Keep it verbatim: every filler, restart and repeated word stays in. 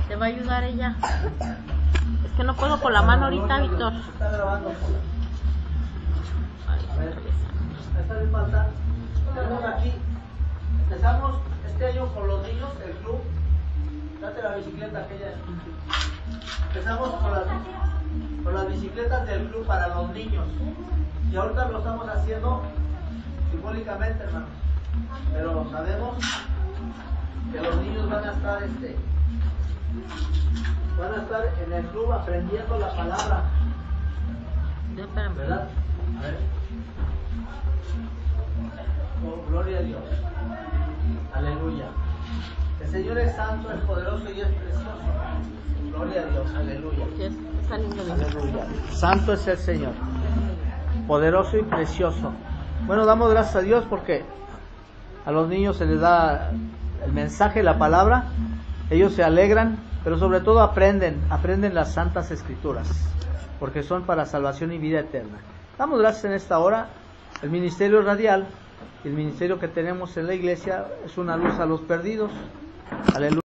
Te va a ayudar ella. Es que no puedo con la mano ahorita, Víctor. Está grabando. A ver, esta vez falta. Tenemos aquí. Empezamos este año con los niños, el club. Date la bicicleta aquella. Empezamos con las, con las bicicletas del club para los niños. Y ahorita lo estamos haciendo simbólicamente, hermanos. Pero sabemos que los niños van a estar este van a estar en el club aprendiendo la palabra, ¿verdad? A ver. Oh, gloria a Dios. Aleluya. El Señor es santo, es poderoso y es precioso. Gloria a Dios. Aleluya. Aleluya. Santo es el Señor, poderoso y precioso. Bueno, damos gracias a Dios porque a los niños se les da el mensaje, la palabra. Ellos se alegran, pero sobre todo aprenden, aprenden las santas escrituras, porque son para salvación y vida eterna. Damos gracias en esta hora. El ministerio radial, el ministerio que tenemos en la iglesia, es una luz a los perdidos. Aleluya.